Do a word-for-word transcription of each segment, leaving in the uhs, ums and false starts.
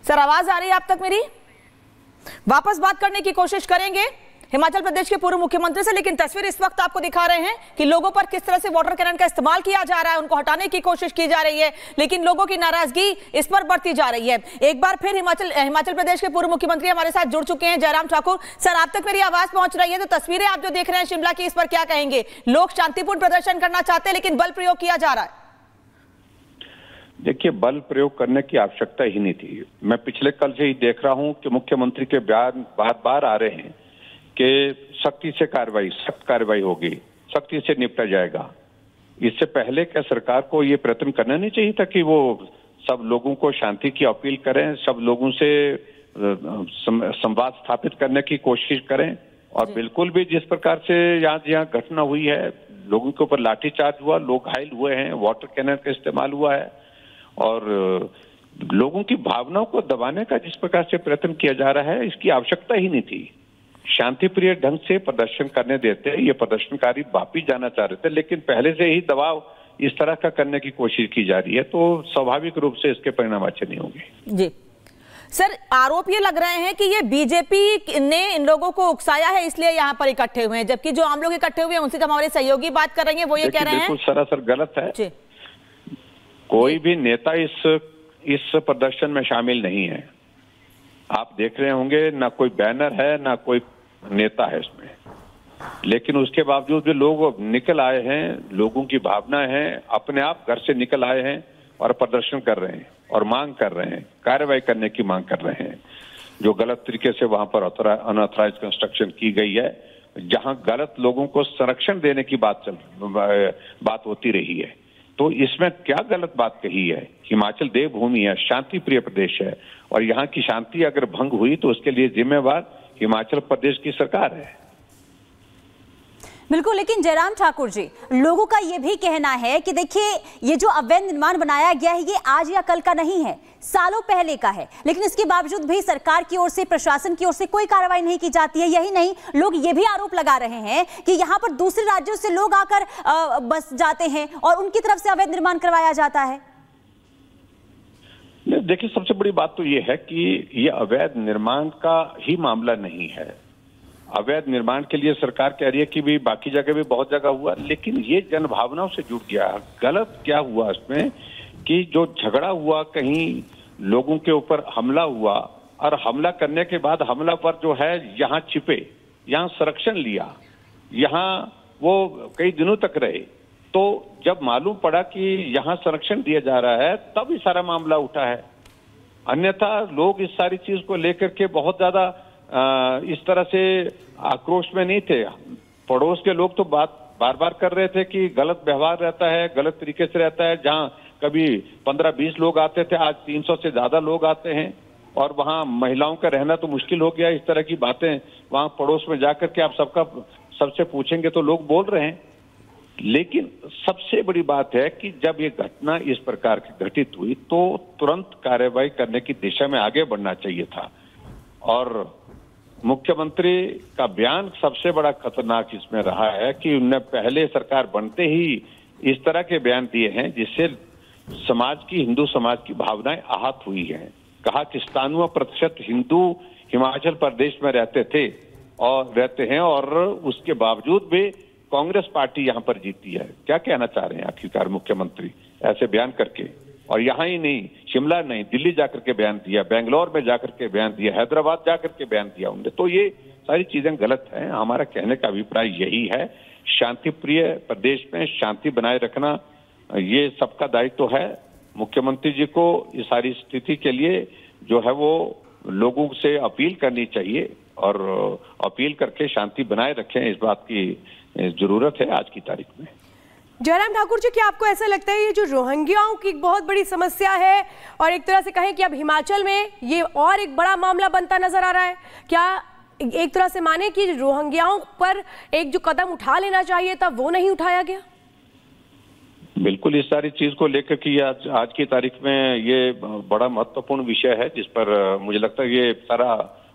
Sir आवाज आ रही है आप तक मेरी? वापस बात करने की कोशिश करेंगे हिमाचल प्रदेश के पूर्व मुख्यमंत्री से, लेकिन तस्वीर इस वक्त आपको दिखा रहे हैं कि लोगों पर किस तरह से वाटर कैनन का इस्तेमाल किया जा रहा है, उनको हटाने की कोशिश की जा रही है, लेकिन लोगों की नाराजगी इस पर बढ़ती जा रही है। एक बार फिर हिमाचल हिमाचल प्रदेश के पूर्व मुख्यमंत्री हमारे साथ जुड़ चुके हैं, जयराम ठाकुर। सर आप तक मेरी आवाज पहुंच रही है? तो तस्वीरें आप जो देख रहे हैं शिमला की, इस पर क्या कहेंगे? लोग शांतिपूर्ण प्रदर्शन करना चाहते हैं लेकिन बल प्रयोग किया जा रहा है। देखिए, बल प्रयोग करने की आवश्यकता ही नहीं थी। मैं पिछले कल से ही देख रहा हूं कि मुख्यमंत्री के बयान बार बार आ रहे हैं कि सख्ती से कार्रवाई सख्त कार्रवाई होगी, सख्ती से निपटा जाएगा। इससे पहले क्या सरकार को ये प्रयत्न करना नहीं चाहिए था कि वो सब लोगों को शांति की अपील करें, सब लोगों से संवाद स्थापित करने की कोशिश करें? और बिल्कुल भी जिस प्रकार से यहाँ यहाँ घटना हुई है, लोगों के ऊपर लाठीचार्ज हुआ, लोग घायल हुए हैं, वाटर कैनन का इस्तेमाल हुआ है और लोगों की भावनाओं को दबाने का जिस प्रकार से प्रयत्न किया जा रहा है, इसकी आवश्यकता ही नहीं थी। शांतिप्रिय ढंग से प्रदर्शन करने देते, ये प्रदर्शनकारी वापिस जाना चाह रहे थे, लेकिन पहले से ही दबाव इस तरह का करने की कोशिश की जा रही है, तो स्वाभाविक रूप से इसके परिणाम अच्छे नहीं होंगे। जी सर, आरोप ये लग रहे हैं कि ये बीजेपी ने इन लोगों को उकसाया है, इसलिए यहाँ पर इकट्ठे हुए हैं, जबकि जो आम लोग इकट्ठे हुए हैं उनसे हमारे सहयोगी बात कर रहे हैं, वो ये कह रहे हैं बिल्कुल सरासर गलत है। जी। कोई भी नेता इस इस प्रदर्शन में शामिल नहीं है। आप देख रहे होंगे, ना कोई बैनर है, ना कोई नेता है इसमें, लेकिन उसके बावजूद भी लोग निकल आए हैं, लोगों की भावना है, अपने आप घर से निकल आए हैं और प्रदर्शन कर रहे हैं और मांग कर रहे हैं, कार्रवाई करने की मांग कर रहे हैं। जो गलत तरीके से वहां पर अनऑथराइज कंस्ट्रक्शन की गई है, जहां गलत लोगों को संरक्षण देने की बात चल बात होती रही है, तो इसमें क्या गलत बात कही है? हिमाचल देवभूमि है, शांति प्रिय प्रदेश है, और यहाँ की शांति अगर भंग हुई तो उसके लिए जिम्मेवार हिमाचल प्रदेश की सरकार है। बिल्कुल, लेकिन जयराम ठाकुर जी, लोगों का यह भी कहना है कि देखिए, ये जो अवैध निर्माण बनाया गया है, ये आज या कल का नहीं है, सालों पहले का है, लेकिन इसके बावजूद भी सरकार की ओर से, प्रशासन की ओर से कोई कार्रवाई नहीं की जाती है। यही नहीं, लोग ये भी आरोप लगा रहे हैं कि यहाँ पर दूसरे राज्यों से लोग आकर बस जाते हैं और उनकी तरफ से अवैध निर्माण करवाया जाता है। देखिए, सबसे बड़ी बात तो ये है कि ये अवैध निर्माण का ही मामला नहीं है। अवैध निर्माण के लिए सरकार कह रही है कि भी बाकी जगह भी बहुत जगह हुआ, लेकिन ये जनभावनाओं से जुड़ गया। गलत क्या हुआ इसमें कि जो झगड़ा हुआ, कहीं लोगों के ऊपर हमला हुआ और हमला करने के बाद हमला पर जो है यहाँ छिपे, यहाँ संरक्षण लिया, यहाँ वो कई दिनों तक रहे, तो जब मालूम पड़ा कि यहाँ संरक्षण दिया जा रहा है, तब ही सारा मामला उठा है। अन्यथा लोग इस सारी चीज को लेकर के बहुत ज्यादा इस तरह से आक्रोश में नहीं थे। पड़ोस के लोग तो बात बार बार कर रहे थे कि गलत व्यवहार रहता है, गलत तरीके से रहता है। जहां कभी पंद्रह बीस लोग आते थे, आज तीन सौ से ज्यादा लोग आते हैं, और वहां महिलाओं का रहना तो मुश्किल हो गया। इस तरह की बातें वहां पड़ोस में जाकर के आप सबका सबसे पूछेंगे तो लोग बोल रहे हैं। लेकिन सबसे बड़ी बात है कि जब ये घटना इस प्रकार की घटित हुई तो तुरंत कार्रवाई करने की दिशा में आगे बढ़ना चाहिए था, और मुख्यमंत्री का बयान सबसे बड़ा खतरनाक इसमें रहा है कि उन्होंने पहले सरकार बनते ही इस तरह के बयान दिए हैं जिससे समाज की, हिंदू समाज की भावनाएं आहत हुई हैं। कहा कि सतानवे प्रतिशत हिंदू हिमाचल प्रदेश में रहते थे और रहते हैं, और उसके बावजूद भी कांग्रेस पार्टी यहाँ पर जीती है। क्या कहना चाह रहे हैं आखिरकार मुख्यमंत्री ऐसे बयान करके? और यहाँ ही नहीं, शिमला नहीं, दिल्ली जाकर के बयान दिया, बेंगलोर में जाकर के बयान दिया, हैदराबाद जाकर के बयान दिया उन्होंने। तो ये सारी चीजें गलत हैं। हमारा कहने का अभिप्राय यही है, शांति प्रिय प्रदेश में शांति बनाए रखना ये सबका दायित्व तो है। मुख्यमंत्री जी को इस सारी स्थिति के लिए जो है वो लोगों से अपील करनी चाहिए, और अपील करके शांति बनाए रखें, इस बात की जरूरत है आज की तारीख में। जयराम ठाकुर जी, क्या आपको ऐसा लगता है ये जो रोहिंग्याओं की बहुत बड़ी समस्या है, और एक तरह से कहें कि अब हिमाचल में ये और एक बड़ा मामला बनता नजर आ रहा है, क्या एक तरह से माने कि रोहिंग्याओं पर एक जो कदम उठा लेना चाहिए था वो नहीं उठाया गया? बिल्कुल, इस सारी चीज को लेकर कि आज आज की तारीख में ये बड़ा महत्वपूर्ण विषय है, जिस पर मुझे लगता है ये सारा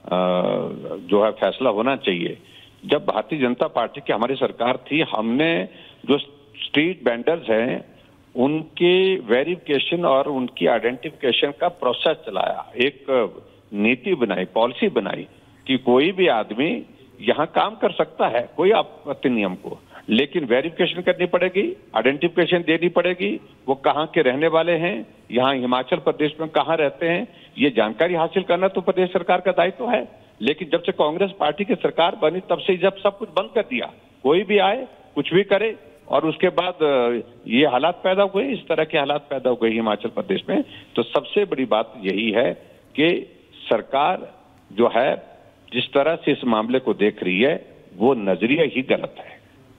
जो है फैसला होना चाहिए। जब भारतीय जनता पार्टी की हमारी सरकार थी, हमने जो स्ट्रीट वेंडर्स हैं उनके वेरिफिकेशन और उनकी आइडेंटिफिकेशन का प्रोसेस चलाया, एक नीति बनाई, पॉलिसी बनाई कि कोई भी आदमी यहाँ काम कर सकता है, कोई आपत्ति नहीं हमको, लेकिन वेरिफिकेशन करनी पड़ेगी, आइडेंटिफिकेशन देनी पड़ेगी, वो कहाँ के रहने वाले हैं, यहाँ हिमाचल प्रदेश में कहाँ रहते हैं, ये जानकारी हासिल करना तो प्रदेश सरकार का दायित्व है। लेकिन जब से कांग्रेस पार्टी की सरकार बनी तब से जब सब कुछ बंद कर दिया, कोई भी आए कुछ भी करे, और उसके बाद ये हालात पैदा हुए, इस तरह के हालात पैदा हो गए हिमाचल प्रदेश में। तो सबसे बड़ी बात यही है कि सरकार जो है जिस तरह से इस मामले को देख रही है वो नजरिया ही गलत है।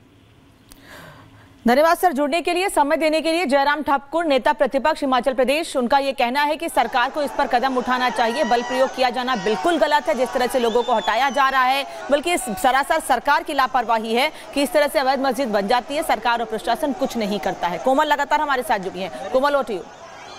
धन्यवाद सर, जुड़ने के लिए, समय देने के लिए। जयराम ठाकुर, नेता प्रतिपक्ष हिमाचल प्रदेश, उनका ये कहना है कि सरकार को इस पर कदम उठाना चाहिए, बल प्रयोग किया जाना बिल्कुल गलत है जिस तरह से लोगों को हटाया जा रहा है, बल्कि सरासर सरकार की लापरवाही है कि इस तरह से अवैध मस्जिद बन जाती है, सरकार और प्रशासन कुछ नहीं करता है। कोमल लगातार हमारे साथ जुड़ी है। Komal, over to you.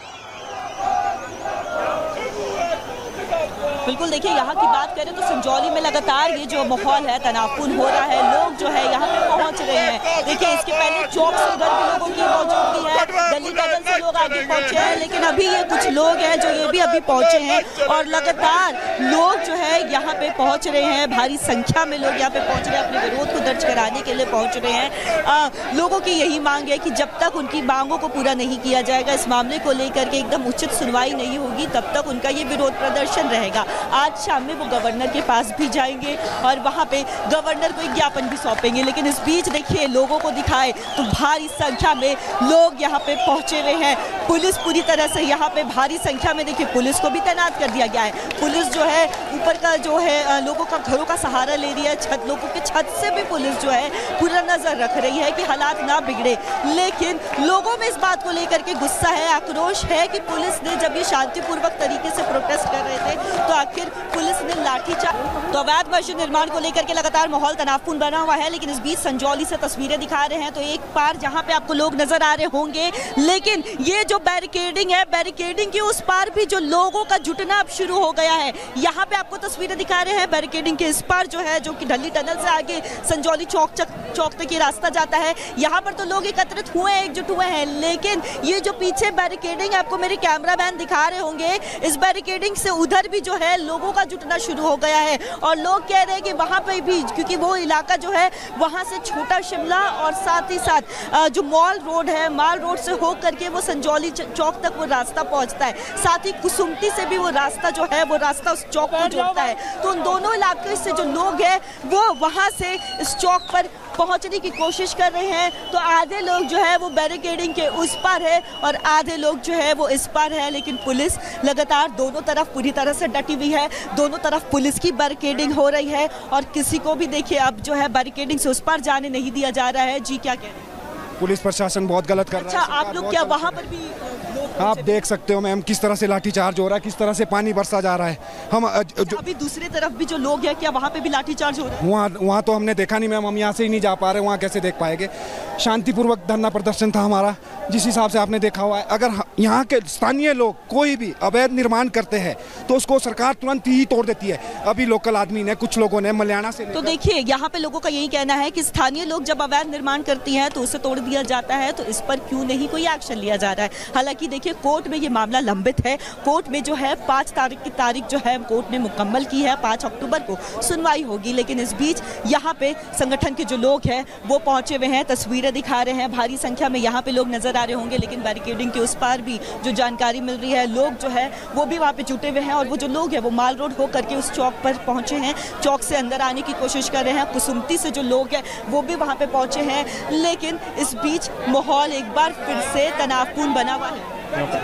बिल्कुल, देखिए यहाँ की बात करें तो संजौली में लगातार ये जो माहौल है तनावपूर्ण हो रहा है, लोग जो है यहाँ पे पहुँच रहे हैं। देखिए इसके पहले चौक से उधर भी लोगों की मौजूदगी है, गली गदल से लोग आगे पहुँचे हैं, लेकिन अभी ये कुछ लोग हैं जो ये भी अभी पहुँचे हैं और लगातार लोग जो है यहाँ पे पहुँच रहे हैं, भारी संख्या में लोग यहाँ पे पहुँच रहे हैं, अपने विरोध को दर्ज कराने के लिए पहुँच रहे हैं। आ, लोगों की यही मांग है कि जब तक उनकी मांगों को पूरा नहीं किया जाएगा, इस मामले को लेकर के एकदम उचित सुनवाई नहीं होगी, तब तक उनका ये विरोध प्रदर्शन रहेगा। आज शाम में वो गवर्नर के पास भी जाएंगे और वहां पे गवर्नर को एक ज्ञापन भी सौंपेंगे। लेकिन इस बीच देखिए लोगों को दिखाए तो भारी संख्या में लोग यहाँ पे पहुंचे हुए हैं। पुलिस पूरी तरह से यहाँ पे भारी संख्या में, देखिए पुलिस को भी तैनात कर दिया गया है। पुलिस जो है ऊपर का जो है लोगों का घरों का सहारा ले रही है, छत लोगों के छत से भी पुलिस जो है पूरा नजर रख रही है कि हालात ना बिगड़े। लेकिन लोगों में इस बात को लेकर के गुस्सा है, आक्रोश है कि पुलिस ने जब ये शांतिपूर्वक तरीके से प्रोटेस्ट कर रहे थे तो आखिर पुलिस ने लाठीचार्ज। तो अवैध मस्जिद निर्माण को लेकर के लगातार माहौल तनावपूर्ण बना हुआ है, लेकिन इस बीच संजौली से तस्वीरें दिखा रहे हैं तो एक पार जहां पे आपको लोग नजर आ रहे होंगे, लेकिन ये जो बैरिकेडिंग है, बैरिकेडिंग के उस पार भी जो लोगों का जुटना अब शुरू हो गया है। यहाँ पे आपको तस्वीरें दिखा रहे हैं बैरिकेडिंग के इस पार जो है, जो कि ढली टनल से आगे संजौली चौक चौक तक ये रास्ता जाता है, यहाँ पर तो लोग एकत्रित हुए हैं, एकजुट हुए हैं। लेकिन ये जो पीछे बैरिकेडिंग आपको मेरे कैमरा मैन दिखा रहे होंगे, इस बैरिकेडिंग से उधर भी जो है लोगों का जुटना शुरू हो गया है और लोग कह रहे हैं कि वहां पे भी, क्योंकि वो इलाका जो है वहां से छोटा शिमला और साथ ही साथ जो मॉल रोड है, माल रोड से हो करके वो संजौली चौक तक वो रास्ता पहुंचता है, साथ ही कुसुमटी से भी वो रास्ता जो है वो रास्ता उस चौक को जोड़ता है। तो उन दोनों इलाके से जो लोग हैं वो वहां से इस चौक पर पहुंचने की कोशिश कर रहे हैं। तो आधे लोग जो है वो बैरिकेडिंग के उस पार है और आधे लोग जो है वो इस पार है, लेकिन पुलिस लगातार दोनों तरफ पूरी तरह से डटी हुई है। दोनों तरफ पुलिस की बैरिकेडिंग हो रही है और किसी को भी देखिए अब जो है बैरिकेडिंग से उस पार जाने नहीं दिया जा रहा है। जी क्या कह रहे हैं? पुलिस प्रशासन बहुत गलत कर अच्छा, रहा है। आप लोग क्या वहाँ पर भी आप देख सकते हो मैम किस तरह से लाठीचार्ज हो रहा है, किस तरह से पानी बरसा जा रहा है। हम अच्छा, अभी दूसरी तरफ भी जो लोग हैं क्या वहाँ पे भी लाठीचार्ज हो रहा है? वहाँ वहाँ तो हमने देखा नहीं मैम, हम यहाँ से ही नहीं जा पा रहे, वहाँ कैसे देख पाएंगे। शांतिपूर्वक धरना प्रदर्शन था हमारा, जिस हिसाब से आपने देखा हुआ है। अगर यहाँ के स्थानीय लोग कोई भी अवैध निर्माण करते हैं तो उसको सरकार तुरंत ही तोड़ देती है। अभी लोकल आदमी ने, कुछ लोगों ने मलयाना से, तो देखिए यहाँ पे लोगों का यही कहना है कि स्थानीय लोग जब अवैध निर्माण करती हैं तो उसे तोड़ दिया जाता है, तो इस पर क्यों नहीं कोई एक्शन लिया जा रहा है। हालांकि देखिए कोर्ट में ये मामला लंबित है, कोर्ट में जो है पाँच तारीख की तारीख जो है कोर्ट ने मुकम्मल की है, पाँच अक्टूबर को सुनवाई होगी। लेकिन इस बीच यहाँ पे संगठन के जो लोग हैं वो पहुंचे हुए हैं, तस्वीरें दिखा रहे हैं, भारी संख्या में यहाँ पे लोग नजर आ रहे होंगे। लेकिन बैरिकेडिंग के उस पार भी जो जानकारी मिल रही है, लोग जो है वो भी वहाँ पे जुटे हुए हैं और वो जो लोग हैं वो माल रोड हो करके उस चौक पर पहुंचे हैं, चौक से अंदर आने की कोशिश कर रहे हैं। कुसुमटी से जो लोग हैं वो भी वहाँ पे पहुंचे हैं। लेकिन इस बीच माहौल एक बार फिर से तनावपूर्ण बना हुआ है।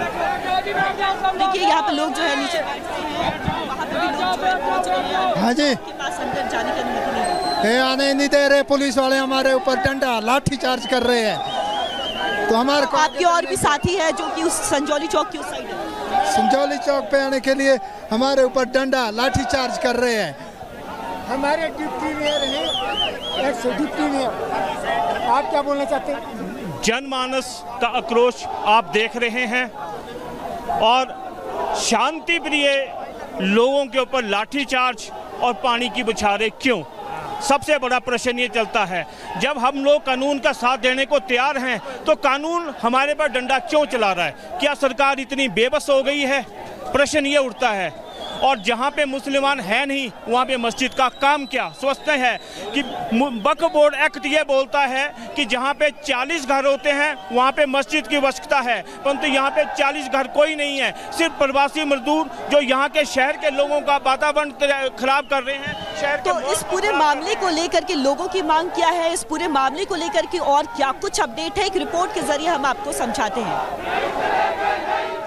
देखिए यहाँ पे लोग जो है नीचे बैठते हैं, वहाँ पे भी लोग जो है पहुँच रहे हैं। हाँ जी, के पास अंदर जाने की अनुमति नहीं है, आने नहीं दे रहे। पुलिस वाले हमारे ऊपर डंडा लाठी चार्ज कर रहे हैं। तो हमारे तो आपके और भी साथी है जो कि उस संजौली चौक की उस साइड है, संजौली चौक पे आने के लिए हमारे ऊपर डंडा लाठी चार्ज कर रहे हैं। हमारे डिप्टी मेयर हैं, एक्स डिप्टी मेयर, आप क्या बोलना चाहते हैं? जनमानस का आक्रोश आप देख रहे हैं और शांति प्रिय लोगों के ऊपर लाठीचार्ज और पानी की बौछारें क्यों? सबसे बड़ा प्रश्न ये चलता है, जब हम लोग कानून का साथ देने को तैयार हैं तो कानून हमारे पर डंडा क्यों चला रहा है? क्या सरकार इतनी बेबस हो गई है? प्रश्न ये उठता है। और जहाँ पे मुसलमान है नहीं वहाँ पे मस्जिद का काम क्या? सोचते हैं कि वक्फ बोर्ड एक्ट ये बोलता है कि जहाँ पे चालीस घर होते हैं वहाँ पे मस्जिद की आवश्यकता है, परंतु यहाँ पे चालीस घर कोई नहीं है। सिर्फ प्रवासी मजदूर जो यहाँ के शहर के लोगों का वातावरण खराब कर रहे हैं। शहर तो इस पूरे मामले को लेकर के लोगों की मांग क्या है, इस पूरे मामले को लेकर के और क्या कुछ अपडेट है, एक रिपोर्ट के जरिए हम आपको समझाते हैं।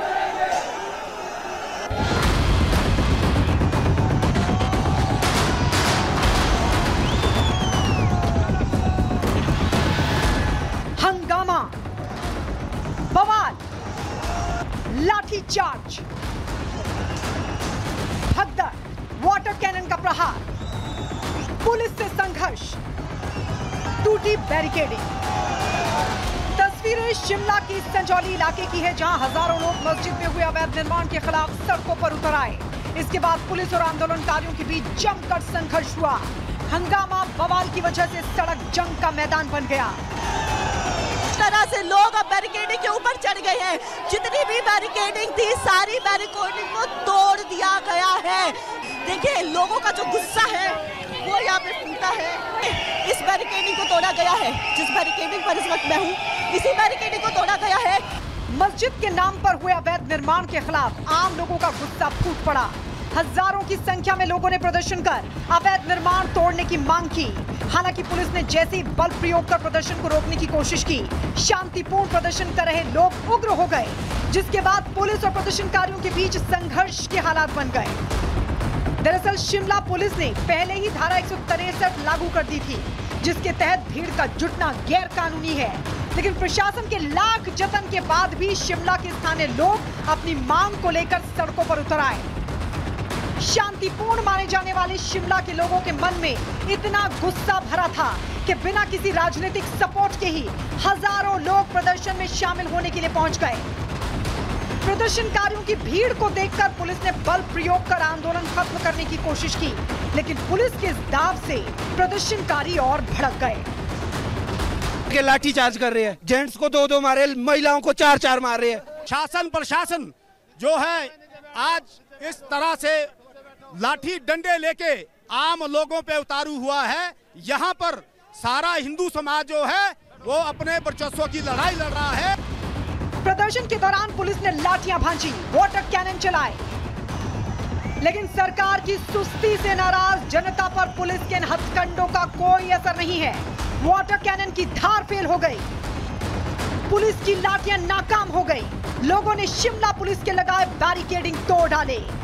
हंगामा, बवाल, लाठीचार्ज, भगदड़, वाटर कैनन का प्रहार, पुलिस से संघर्ष, टूटी बैरिकेडिंग। तस्वीरें शिमला की संजौली इलाके की है, जहां हजारों लोग मस्जिद में हुए अवैध निर्माण के खिलाफ सड़कों पर उतर आए। इसके बाद पुलिस और आंदोलनकारियों के बीच जमकर संघर्ष हुआ। हंगामा, बवाल की वजह से सड़क जंग का मैदान बन गया। तरह से लोग अब बैरिकेडिंग के ऊपर चढ़ गए हैं। जितनी भी बैरिकेडिंग थी सारी बैरिकेडिंग को तोड़ दिया गया है। देखिए लोगों का जो गुस्सा है वो यहाँ पे फूटा है। इस बैरिकेडिंग को तोड़ा गया है, जिस बैरिकेडिंग पर इस वक्त मैं हूँ, इसी बैरिकेडिंग को तोड़ा गया है। मस्जिद के नाम पर हुए अवैध निर्माण के खिलाफ आम लोगों का गुस्सा फूट पड़ा। हजारों की संख्या में लोगों ने प्रदर्शन कर अवैध निर्माण तोड़ने की मांग की। हालांकि पुलिस ने जैसे ही बल प्रयोग कर प्रदर्शन को रोकने की कोशिश की, शांतिपूर्ण प्रदर्शन कर रहे लोग उग्र हो गए, जिसके बाद पुलिस और प्रदर्शनकारियों के बीच संघर्ष के हालात बन गए। दरअसल शिमला पुलिस ने पहले ही धारा एक सौ तिरसठ लागू कर दी थी, जिसके तहत भीड़ का जुटना गैर कानूनी है। लेकिन प्रशासन के लाख जतन के बाद भी शिमला के स्थानीय लोग अपनी मांग को लेकर सड़कों पर उतर आए। शांतिपूर्ण माने जाने वाले शिमला के लोगों के मन में इतना गुस्सा भरा था कि बिना किसी राजनीतिक सपोर्ट के ही हजारों लोग प्रदर्शन में शामिल होने के लिए पहुंच गए। प्रदर्शनकारियों की भीड़ को देखकर पुलिस ने बल प्रयोग कर आंदोलन खत्म करने की कोशिश की, लेकिन पुलिस के इस दाव से प्रदर्शनकारी और भड़क गए। लाठी चार्ज कर रहे हैं, जेंट्स को दो दो मारे, महिलाओं को चार चार मार रहे हैं। शासन प्रशासन जो है आज इस तरह से लाठी डंडे लेके आम लोगों पे उतारू हुआ है। यहाँ पर सारा हिंदू समाज जो है वो अपने वर्चस्व की लड़ाई लड़ रहा है। प्रदर्शन के दौरान पुलिस ने लाठियां भांजी, वाटर कैनन चलाए, लेकिन सरकार की सुस्ती से नाराज जनता पर पुलिस के इन हथकंडों का कोई असर नहीं है। वाटर कैनन की धार फेल हो गई, पुलिस की लाठियां नाकाम हो गई। लोगों ने शिमला पुलिस के लगाए बैरिकेडिंग तोड़ डाले।